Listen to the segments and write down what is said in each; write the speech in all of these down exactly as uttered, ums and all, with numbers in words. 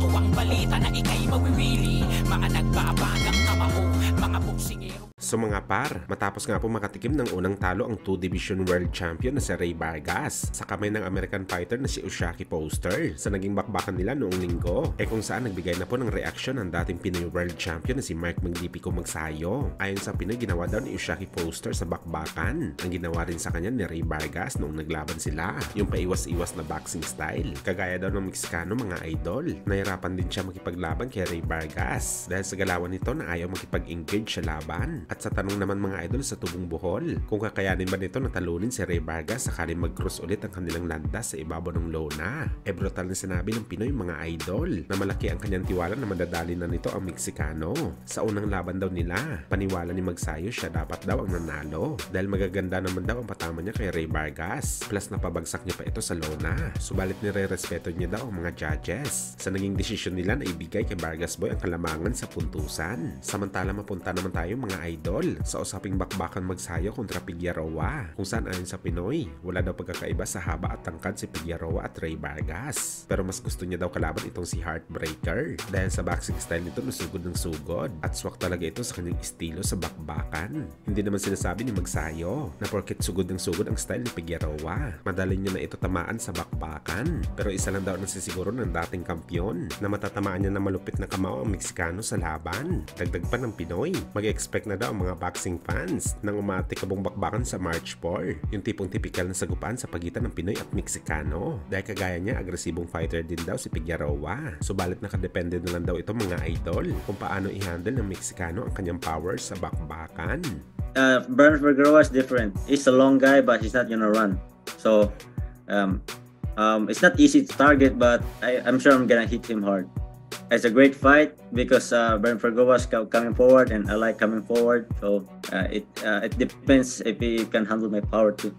Ito ang balita na ikay mawiwili, mga nagbabagang kamao, mga boksingero. So mga par, matapos nga po makatikim ng unang talo ang two division world champion na si Rey Vargas sa kamay ng American fighter na si Usyaki Foster sa naging bakbakan nila noong linggo, eh kung saan nagbigay na po ng reaksyon ang dating Pinoy world champion na si Mark Magnifico Magsayo. Ayon sa Pinoy, ginawa daw ni Usyaki Foster sa bakbakan ang ginawa rin sa kanya ni Rey Vargas noong naglaban sila, yung paiwas-iwas na boxing style. Kagaya daw ng Meksikano mga idol, nahirapan din siya makipaglaban kay Rey Vargas dahil sa galawan nito na ayaw makipag-engage sa laban. At sa tanong naman mga idol sa tubong buhol, kung kakayanin ba nito na talunin si Rey Vargas sakali mag-cross ulit ang kanilang landas sa ibabaw ng lona, eh brutal na sinabi ng Pinoy mga idol na malaki ang kanyang tiwala na madadali na nito ang Meksikano. Sa unang laban daw nila, paniwala ni Magsayo siya dapat daw ang nanalo dahil magaganda naman daw ang patama niya kay Rey Vargas, plus napabagsak niya pa ito sa lona. Subalit nire-respeto niya daw ang mga judges sa naging desisyon nila na ibigay kay Vargas Boy ang kalamangan sa puntusan. Samantala mapunta naman tayo mga idol sa usaping bakbakan Magsayo kontra Figueroa, kung saan ayon sa Pinoy, wala daw pagkakaiba sa haba at tangkad si Figueroa at Rey Vargas, pero mas gusto niya daw kalaban itong si Heartbreaker dahil sa boxing style nito nasugod ng sugod at swak talaga ito sa kanyang estilo sa bakbakan. Hindi naman sinasabi ni Magsayo na porket sugod ng sugod ang style ni Figueroa, madali niya na ito tamaan sa bakbakan, pero isa lang daw nasisiguro ng dating kampyon na matatamaan niya na malupit na kamao ang Meksikano sa laban. Dagdag pa ng Pinoy, mag-expect na daw ang mga boxing fans nang umatikabong bakbakan sa March four, yung tipong tipikal na sagupaan sa pagitan ng Pinoy at Meksikano dahil kagaya niya agresibong fighter din daw si Figueroa. Subalit nakadepende na lang daw ito mga idol kung paano i-handle ng Meksikano ang kanyang power sa bakbakan. Uh, Bernard Figueroa is different. He's a long guy but he's not gonna run, so um, um, it's not easy to target, but I, I'm sure I'm gonna hit him hard. It's a great fight because uh, Bernard Figueroa is coming forward and I like coming forward, so uh, it uh, it depends if he can handle my power too.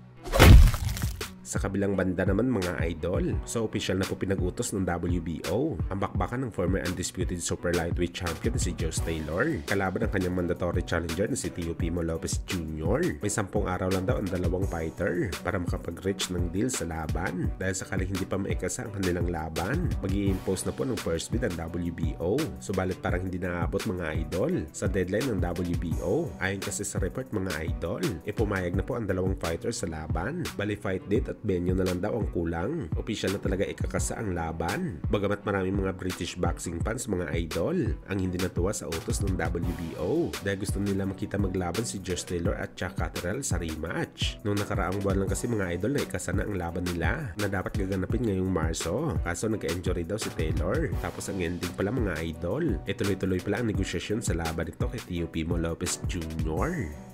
Sa kabilang banda naman mga idol, so official na po pinag-utos ng W B O ang bakbakan ng former undisputed super lightweight champion na si Josh Taylor kalaban ng kanyang mandatory challenger na si Teofimo Lopez Junior May sampung araw lang daw ang dalawang fighter para makapag-reach ng deal sa laban dahil sakaling hindi pa maikasa ang kanilang laban, mag-i-impose na po ng first bid ang W B O. Subalit parang hindi naabot mga idol sa deadline ng W B O. Ayon kasi sa report mga idol, ipumayag na po ang dalawang fighters sa laban, bali fight date at venue na lang daw ang kulang. Official na talaga ikakasa ang laban. Bagamat maraming mga British boxing fans mga idol ang hindi natuwa sa utos ng W B O dahil gusto nila makita maglaban si Josh Taylor at Chuck Catterall sa rematch. Noong nakaraang buwan lang kasi mga idol na ikasa na ang laban nila na dapat gaganapin ngayong Marso, kaso nagka-injury daw si Taylor. Tapos ang ending pala mga idol, e tuloy-tuloy pala ang negosasyon sa laban nito kay Teofimo Lopez Junior